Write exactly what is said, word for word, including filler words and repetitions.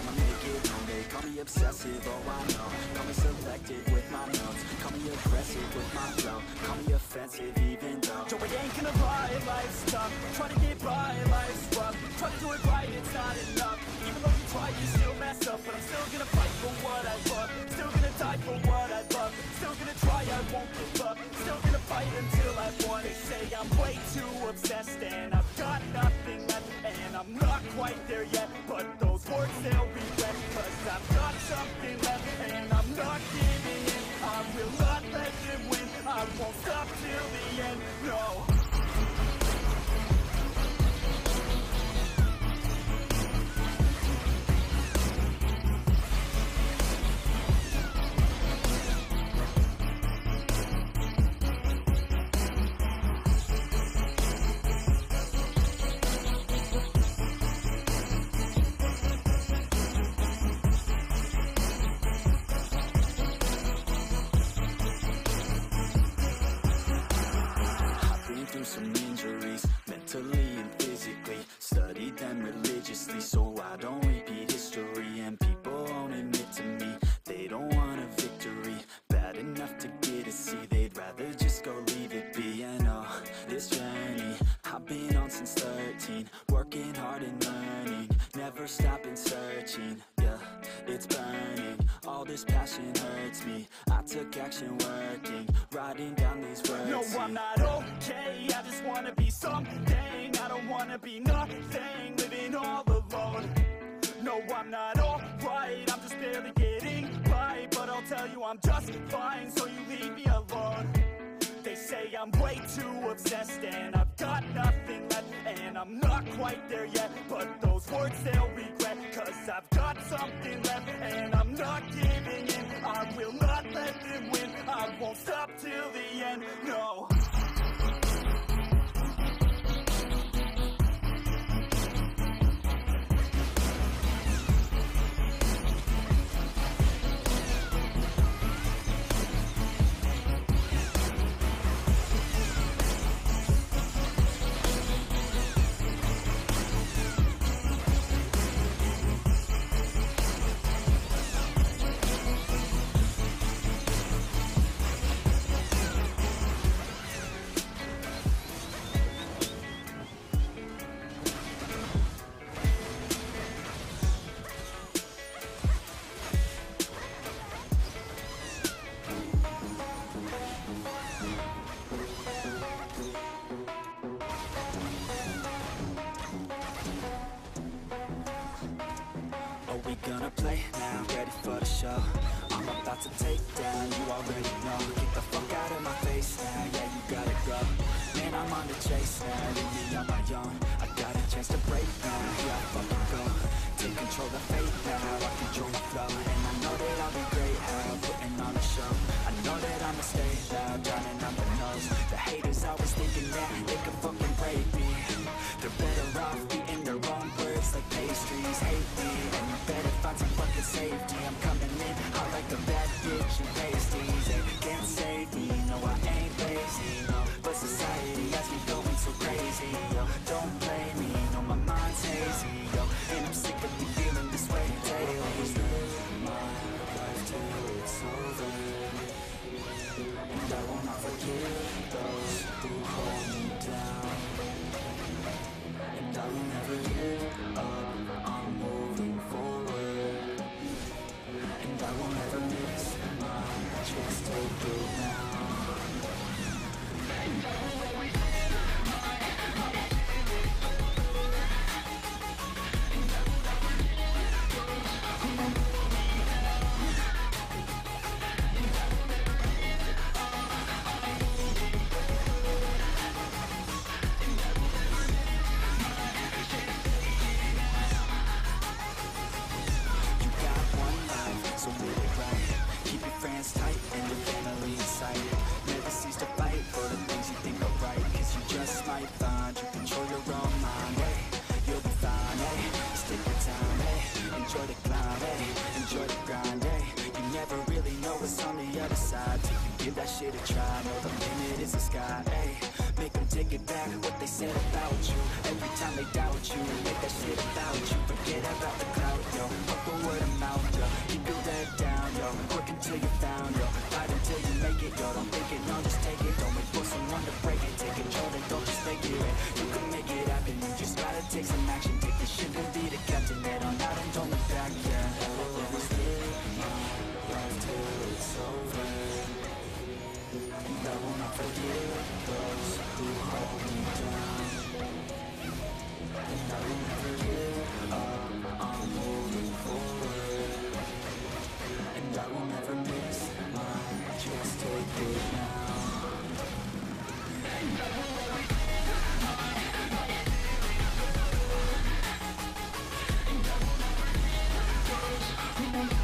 I'ma make it known. They call me obsessive, oh I know. Call me selective with my notes. Call me aggressive with my flow. Call me offensive even though Joe, I ain't gonna lie, life's tough. Try to get by, life's rough. Try to do it right, it's not enough. Even though you try, you still mess up. But I'm still gonna fight for what I love. Still gonna die for what I love. Still gonna try, I won't give up. Still gonna fight until I won. They say I'm way too obsessed and I've got nothing left. And I'm not quite there yet, but those words they'll regret. Cause I've got something left and I'm not giving in. I will not let them win. I won't stop till the end, no. Some injuries, mentally and physically. Studied them religiously so I don't repeat history. And people won't admit to me they don't want a victory bad enough to get a C. They'd rather just go leave it be. I know this journey I've been on since thirteen. Working hard and learning, never stopping searching. Yeah, it's burning, all this passion hurts me. I took action working, writing down these words. No, I'm not okay, I just wanna be something. I don't wanna be nothing, living all alone. No, I'm not alright, I'm just barely getting by. But I'll tell you I'm just fine, so you leave me alone. They say I'm way too obsessed and I've got nothing left. And I'm not quite there yet, but those words they'll regret. Cause I've got something left and I'm not giving in. I will not let them win, I won't stop till the end, no. We gonna play now, ready for the show. I'm about to take down, you already know. Get the fuck out of my face now, yeah, you gotta go. Man, I'm on the chase now, leave me on my own. I got a chance to break now, yeah, I fucking go. Take control of fate now, I control the flow. And I know that I'll be great, how putting on a show. I know that I'ma stay loud, drowning on the nose. The haters always thinking that they can fucking break me. They're better off eating their own words like pastries. Hate me, and you better find some fucking safety. I'm coming in hot like a bad bitch and pasties. They can't save me, no I ain't lazy, no. But society has me going so crazy, yo. Don't blame me, no my mind's hazy, yo. And I'm sick of me feeling this way daily. I was living my life till it's over, and I will not forgive those who hold me down. And I will never give up, I'm moving forward. And I will never miss my chance to go round. And I will always live my life. And I will never let go. And I will never tight and your family in sight. Never cease to fight for the things you think are right. Cause you just might find you control your own mind, hey. You'll be fine, hey. Just take your time, hey. Enjoy the climb, hey. Enjoy the grind, hey. You never really know what's on the other side till you give that shit a try. Know the limit is the sky, hey. Make them take it back, what they said about you. Every time they doubt you, make that shit about you. Forget about the clout, yo. Fuck People